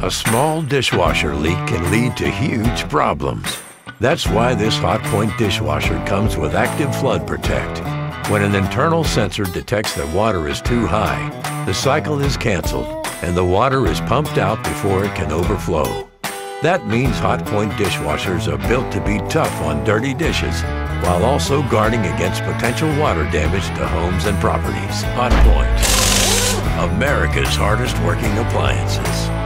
A small dishwasher leak can lead to huge problems. That's why this Hotpoint dishwasher comes with Active Flood Protect. When an internal sensor detects that water is too high, the cycle is canceled and the water is pumped out before it can overflow. That means Hotpoint dishwashers are built to be tough on dirty dishes while also guarding against potential water damage to homes and properties. Hotpoint, America's hardest working appliances.